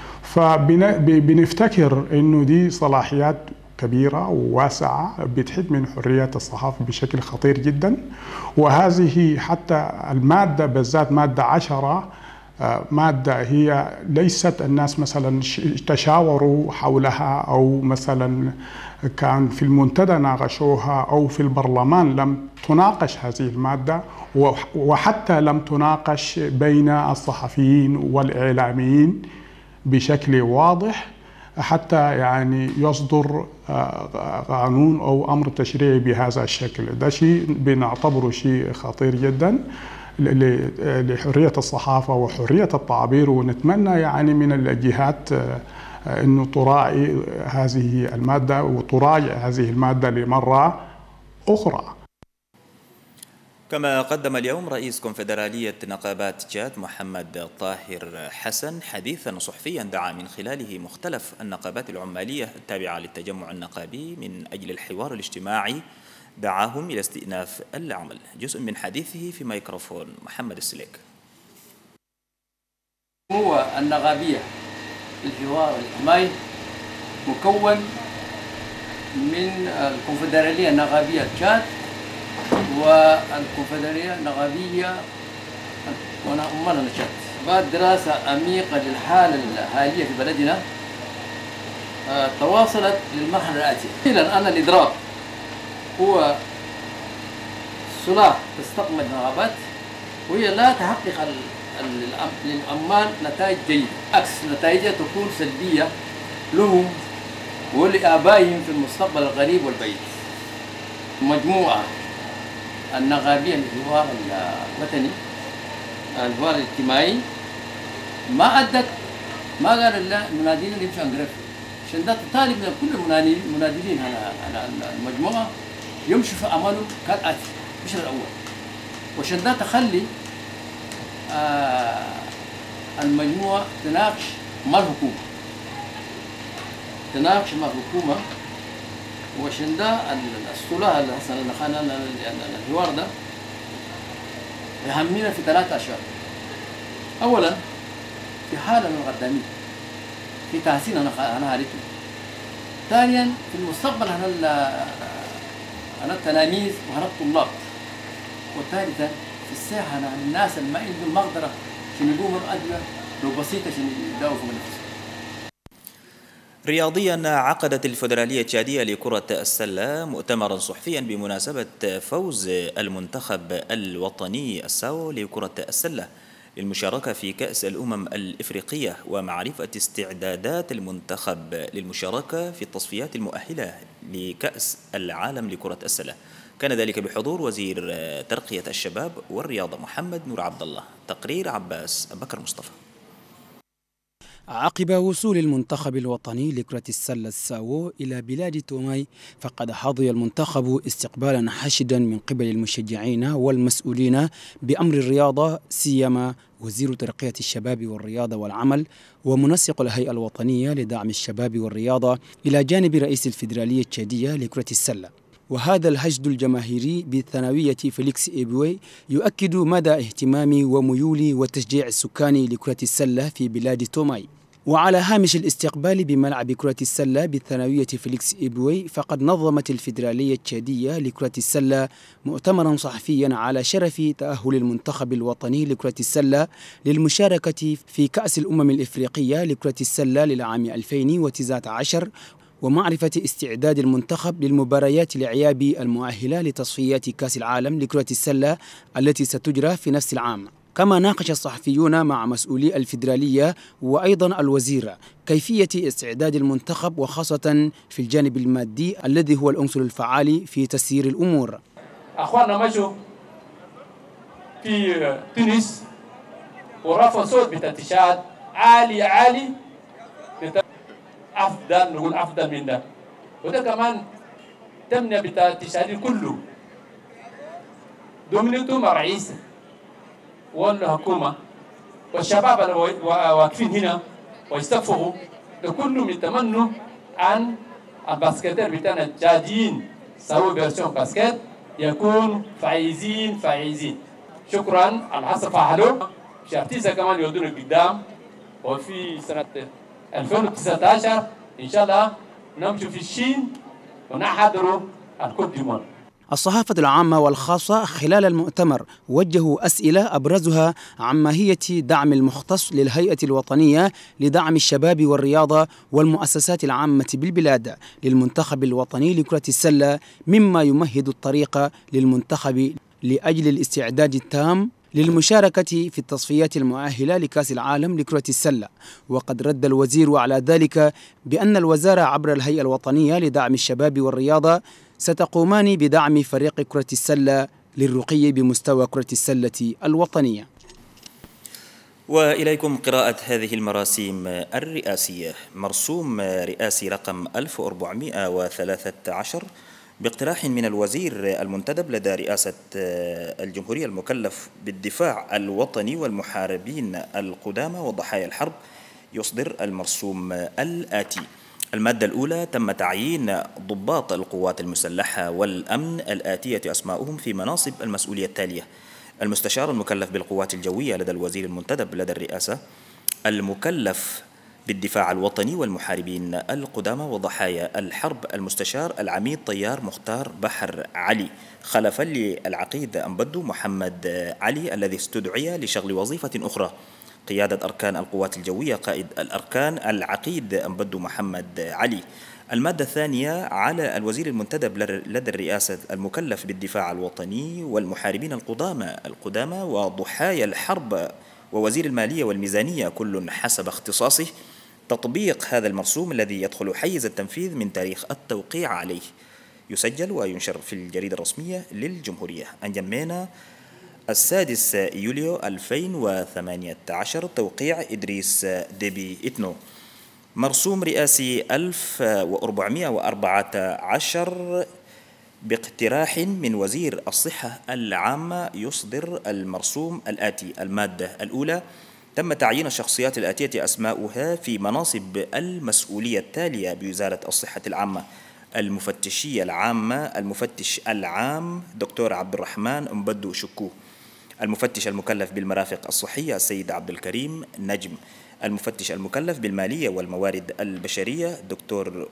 فبنفتكر إنه دي صلاحيات كبيرة وواسعة بتحد من حرية الصحافة بشكل خطير جدا. وهذه حتى المادة بالذات مادة 10 مادة هي ليست الناس مثلا تشاوروا حولها أو مثلا كان في المنتدى ناقشوها أو في البرلمان لم تناقش هذه المادة، وحتى لم تناقش بين الصحفيين والإعلاميين بشكل واضح. حتى يعني يصدر قانون أو أمر تشريعي بهذا الشكل. ده شيء بنعتبره شيء خطير جدا لحرية الصحافة وحرية التعبير، ونتمنى يعني من الجهات أنه تراعي هذه المادة وتراجع هذه المادة لمرة أخرى. كما قدم اليوم رئيس كونفدرالية نقابات تشاد محمد طاهر حسن حديثا صحفيا دعا من خلاله مختلف النقابات العمالية التابعة للتجمع النقابي من أجل الحوار الاجتماعي، دعاهم إلى استئناف العمل. جزء من حديثه في ميكروفون محمد السليك. هو النقابية الحوار الاجتماعي مكون من الكونفدرالية النقابية تشاد والكونفدرالية النقابية ونأمنا نشاط. بعد دراسة عميقة للحالة الحالية في بلدنا تواصلت للمرحلة الآتية. إلى أن الإضراب هو صلاح تستقبل النقابات وهي لا تحقق للعمال نتائج جيدة، عكس نتائجها تكون سلبية لهم ولآبائهم في المستقبل القريب والبعيد. مجموعة النقابية للحوار الوطني الحوار الاجتماعي ما أدت ما قال المنادين اللي يمشوا انقرف، عشان ده تطالب من كل المنادين على المجموعة يمشوا في عمله كالآتي مش الأول، وعشان ده تخلي المجموعة تناقش مع الحكومة، تناقش مع الحكومة، وعشان ده الصلاح اللي حصل الحوار ده يهمنا في 3 أشياء. أولا في حالة من القدامين في تحسين نهارتهم. ثانيا في المستقبل أنا التلاميذ وأنا الطلاب. وثالثا في الساحة أنا الناس اللي ما عندهم مقدرة عشان يقوموا بأدوية لو بسيطة عشان يداووا فوق نفسهم. رياضيا، عقدت الفدرالية التشادية لكرة السلة مؤتمرا صحفيا بمناسبة فوز المنتخب الوطني الساو لكرة السلة للمشاركة في كأس الأمم الإفريقية ومعرفة استعدادات المنتخب للمشاركة في التصفيات المؤهلة لكأس العالم لكرة السلة. كان ذلك بحضور وزير ترقية الشباب والرياضة محمد نور عبد الله. تقرير عباس بكر مصطفى. عقب وصول المنتخب الوطني لكرة السلة الساو إلى بلاد توماي، فقد حظي المنتخب استقبالا حشدا من قبل المشجعين والمسؤولين بأمر الرياضة، سيما وزير ترقية الشباب والرياضة والعمل ومنسق الهيئة الوطنية لدعم الشباب والرياضة، إلى جانب رئيس الفدرالية التشادية لكرة السلة. وهذا الحشد الجماهيري بالثانوية فيليكس إيبوي يؤكد مدى اهتمام وميول وتشجيع السكان لكرة السلة في بلاد توماي. وعلى هامش الاستقبال بملعب كرة السلة بالثانوية فيليكس إيبوي، فقد نظمت الفدرالية التشادية لكرة السلة مؤتمرا صحفيا على شرف تأهل المنتخب الوطني لكرة السلة للمشاركة في كأس الأمم الإفريقية لكرة السلة للعام 2019 ومعرفة استعداد المنتخب للمباريات الإعياب المؤهلة لتصفيات كأس العالم لكرة السلة التي ستجرى في نفس العام. كما ناقش الصحفيون مع مسؤولي الفدرالية وأيضا الوزير كيفية استعداد المنتخب، وخاصة في الجانب المادي الذي هو العنصر الفعال في تسيير الأمور. أخواننا مشوا في تونس ورفعوا صوت بتنتشاد عالي أفضل، نقول أفضل من ده، وده كمان تمنع بتنتشاد كله دومينيتو مع رئيس والحكومة والشباب اللي واقفين هنا ويستفقوا ده كلهم يتمنوا عن الباسكتير بتاعنا الجادين سووا فيرسيون باسكت يكون فايزين. شكرا على حسب فعلوا شرطيسة كمان يودون قدام، وفي سنة 2019 إن شاء الله نمشي في الشين ونحضروا الكوب دي موند. الصحافة العامة والخاصة خلال المؤتمر وجهوا أسئلة أبرزها عن ماهية دعم المختص للهيئة الوطنية لدعم الشباب والرياضة والمؤسسات العامة بالبلاد للمنتخب الوطني لكرة السلة، مما يمهد الطريق للمنتخب لأجل الاستعداد التام للمشاركة في التصفيات المؤهلة لكأس العالم لكرة السلة. وقد رد الوزير على ذلك بأن الوزارة عبر الهيئة الوطنية لدعم الشباب والرياضة ستقومان بدعم فريق كرة السلة للرقي بمستوى كرة السلة الوطنية. وإليكم قراءة هذه المراسيم الرئاسية. مرسوم رئاسي رقم 1413 باقتراح من الوزير المنتدب لدى رئاسة الجمهورية المكلف بالدفاع الوطني والمحاربين القدامى وضحايا الحرب يصدر المرسوم الآتي: المادة الأولى: تم تعيين ضباط القوات المسلحة والأمن الآتية أسماؤهم في مناصب المسؤولية التالية: المستشار المكلف بالقوات الجوية لدى الوزير المنتدب لدى الرئاسة، المكلف بالدفاع الوطني والمحاربين القدامى وضحايا الحرب المستشار العميد طيار مختار بحر علي، خلفا للعقيد أنبدو محمد علي الذي استدعي لشغل وظيفة أخرى، قيادة أركان القوات الجوية قائد الأركان العقيد أنبدو محمد علي. المادة الثانية: على الوزير المنتدب لدى الرئاسة المكلف بالدفاع الوطني والمحاربين القدامى وضحايا الحرب ووزير المالية والميزانية كل حسب اختصاصه تطبيق هذا المرسوم الذي يدخل حيز التنفيذ من تاريخ التوقيع عليه. يسجل وينشر في الجريدة الرسمية للجمهورية. أنجمينا 6 يوليو 2018. توقيع إدريس ديبي إتنو. مرسوم رئاسي 1414 باقتراح من وزير الصحة العامة يصدر المرسوم الآتي: المادة الأولى: تم تعيين الشخصيات الآتية أسماؤها في مناصب المسؤولية التالية بوزارة الصحة العامة: المفتشية العامة المفتش العام دكتور عبد الرحمن أنبدو شكو، المفتش المكلف بالمرافق الصحية السيد عبد الكريم نجم، المفتش المكلف بالمالية والموارد البشرية دكتور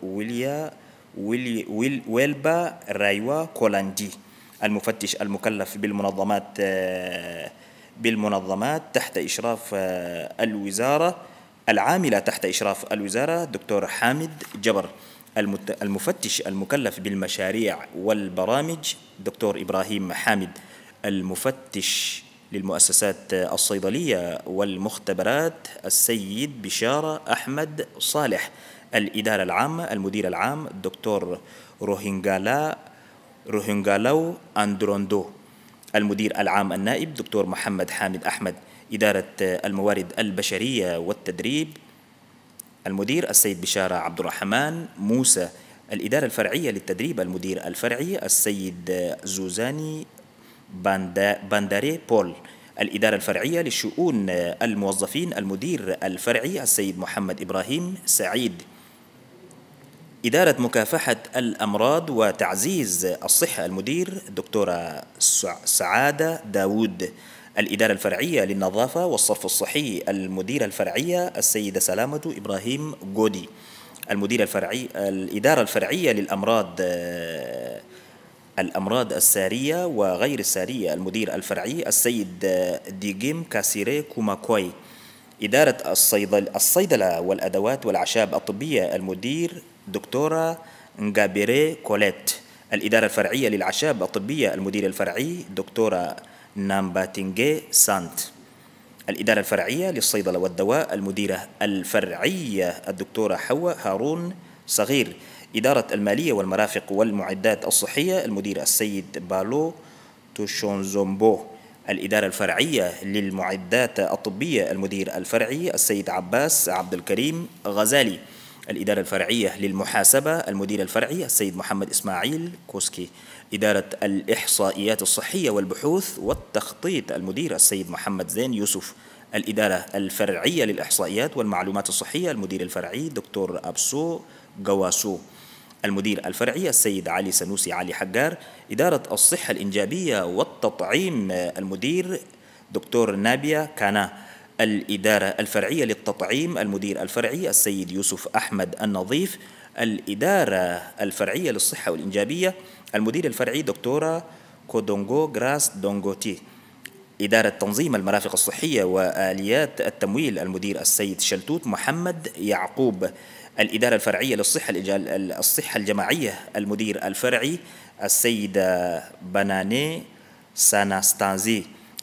ويلبا رايوا كولاندي، المفتش المكلف بالمنظمات تحت إشراف الوزارة العاملة تحت إشراف الوزارة دكتور حامد جبر، المفتش المكلف بالمشاريع والبرامج دكتور إبراهيم حامد، المفتش للمؤسسات الصيدلية والمختبرات السيد بشارة أحمد صالح، الإدارة العامة المدير العام دكتور روهنغالاو أندروندو، المدير العام النائب دكتور محمد حامد أحمد، إدارة الموارد البشرية والتدريب المدير السيد بشارة عبد الرحمن موسى، الإدارة الفرعية للتدريب المدير الفرعي السيد زوزاني بانداري بول، الإدارة الفرعية للشؤون الموظفين المدير الفرعي السيد محمد إبراهيم سعيد، إدارة مكافحة الأمراض وتعزيز الصحة المدير دكتورة سعادة داود، الإدارة الفرعية للنظافة والصرف الصحي المديرة الفرعية السيدة سلامة إبراهيم جودي، الإدارة الفرعية الأمراض السارية وغير السارية المدير الفرعي السيد ديجيم كاسيري كوماكوي، إدارة الصيدلة والأدوات والأعشاب الطبية المدير دكتورة نغابيري كوليت، الإدارة الفرعية للأعشاب الطبية المدير الفرعي دكتورة نامباتينجي سانت، الإدارة الفرعية للصيدلة والدواء المديرة الفرعية الدكتورة حواء هارون صغير، إدارة المالية والمرافق والمعدات الصحية المدير السيد بالو توشونزومبو، الإدارة الفرعية للمعدات الطبية المدير الفرعي السيد عباس عبد الكريم غزالي، الإدارة الفرعية للمحاسبة المدير الفرعي السيد محمد إسماعيل كوسكي، إدارة الإحصائيات الصحية والبحوث والتخطيط المدير السيد محمد زين يوسف، الإدارة الفرعية للإحصائيات والمعلومات الصحية المدير الفرعي دكتور أبسو جواسو، المدير الفرعي السيد علي سنوسي علي حجار، إدارة الصحة الإنجابية والتطعيم المدير دكتور نابيا كانا، الإدارة الفرعية للتطعيم المدير الفرعي السيد يوسف أحمد النظيف، الإدارة الفرعية للصحة والإنجابية المدير الفرعي دكتورة كودونغو غراس دونغوتي، إدارة تنظيم المرافق الصحية وآليات التمويل المدير السيد شلتوت محمد يعقوب، الإدارة الفرعية للصحة الجماعية المدير الفرعي السيدة بناني ساناستانزي،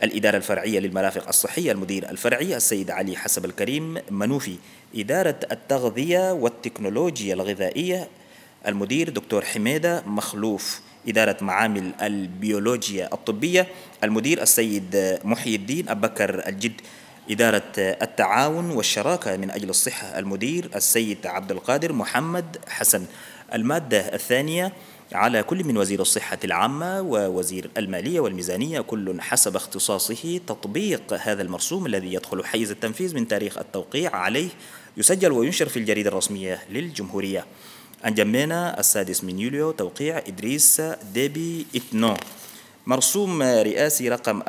الإدارة الفرعية للمرافق الصحية المدير الفرعي السيد علي حسب الكريم منوفي. إدارة التغذية والتكنولوجيا الغذائية المدير دكتور حميدة مخلوف. إدارة معامل البيولوجيا الطبية المدير السيد محي الدين أبكر الجد. إدارة التعاون والشراكة من أجل الصحة المدير السيد عبد القادر محمد حسن. المادة الثانية على كل من وزير الصحة العامة ووزير المالية والميزانية كل حسب اختصاصه تطبيق هذا المرسوم الذي يدخل حيز التنفيذ من تاريخ التوقيع عليه، يسجل وينشر في الجريدة الرسمية للجمهورية. أنجمنا 6 من يوليو توقيع إدريس ديبي إتنو. مرسوم رئاسي رقم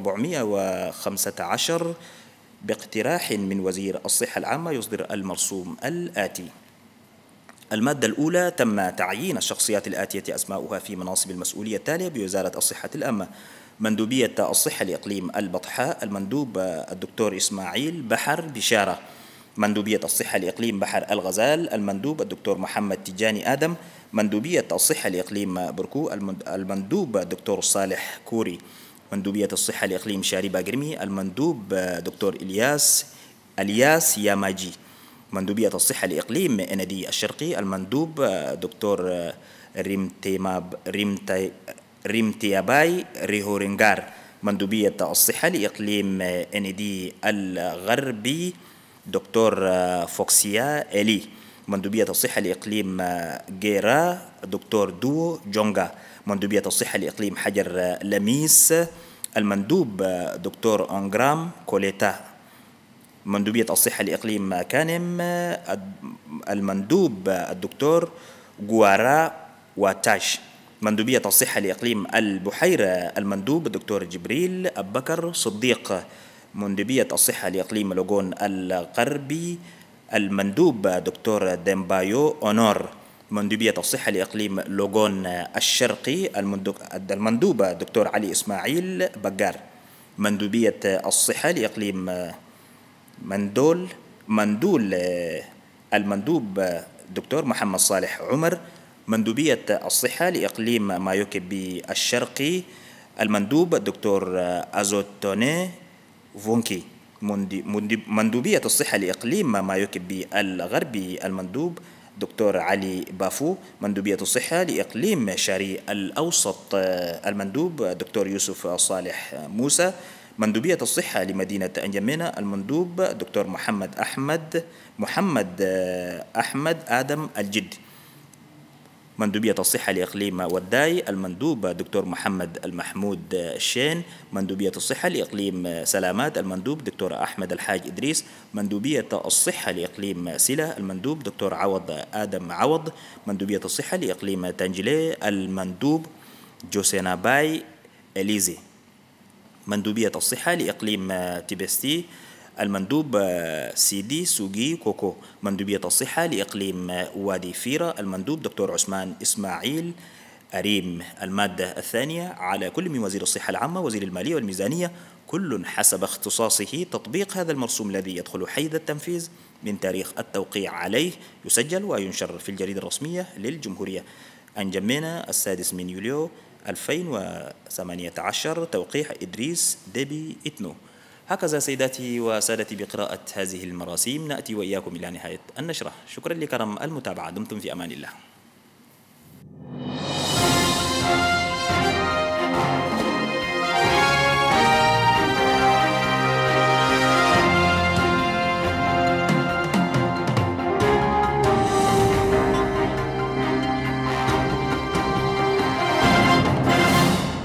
1415 باقتراح من وزير الصحة العامة يصدر المرسوم الآتي. المادة الأولى تم تعيين الشخصيات الآتية أسماؤها في مناصب المسؤولية التالية بوزارة الصحة العامة: مندوبية الصحة لإقليم البطحاء المندوب الدكتور إسماعيل بحر بشارة. مندوبية الصحة لإقليم بحر الغزال المندوب الدكتور محمد تجاني آدم. مندوبية الصحة لإقليم بركو المندوب الدكتور صالح كوري. مندوبية الصحة لإقليم شاربة قرمي المندوب دكتور إلياس ياماجي. مندوبية الصحة لإقليم إندي الشرقي المندوب دكتور ريمتياباي ريهورنغار. مندوبية الصحة لإقليم إندي الغربي دكتور فوكسيا إلي. مندوبية الصحة لإقليم جيرا دكتور دو جونغا. مندوبية الصحة لإقليم حجر لميس المندوب دكتور أنغرام كوليتا. مندوبية الصحة لإقليم كانم المندوب الدكتور جوارا واتاش. مندوبية الصحة لإقليم البحيرة المندوب الدكتور جبريل أبكر صديق. مندوبية الصحة لإقليم لوغون الغربي المندوب دكتور ديمبايو أونور. مندوبية الصحة لإقليم لوغون الشرقي المندوب دكتور علي إسماعيل بقار. مندوبية الصحة لإقليم مندول المندوب دكتور محمد صالح عمر. مندوبية الصحة لإقليم مايوكبي الشرقي المندوب الدكتور أزوتوني فونكي. مندوبية الصحة لإقليم مايوكبي الغربي المندوب دكتور علي بافو. مندوبية الصحة لإقليم شاري الأوسط المندوب دكتور يوسف صالح موسى. مندوبية الصحة لمدينة أنجمينا المندوب دكتور محمد أحمد آدم الجد. مندوبية الصحة لإقليم وداي المندوب دكتور محمد المحمود الشين. مندوبية الصحة لإقليم سلامات المندوب دكتور أحمد الحاج إدريس. مندوبية الصحة لإقليم سيلة المندوب دكتور عوض آدم عوض. مندوبية الصحة لإقليم تنجلي المندوب جوسيناباي إليزي. مندوبية الصحة لإقليم تيبستي المندوب سيدي سوغي كوكو. مندوبية الصحة لإقليم وادي فيرة المندوب دكتور عثمان إسماعيل أريم. المادة الثانية على كل من وزير الصحة العامة وزير المالية والميزانية كل حسب اختصاصه تطبيق هذا المرسوم الذي يدخل حيز التنفيذ من تاريخ التوقيع عليه، يسجل وينشر في الجريدة الرسمية للجمهورية. أنجمنا 6 من يوليو 2018 توقيع إدريس ديبي إتنو. هكذا سيداتي وسادتي بقراءة هذه المراسيم نأتي وإياكم إلى نهاية النشرة. شكرا لكرم المتابعة، دمتم في أمان الله.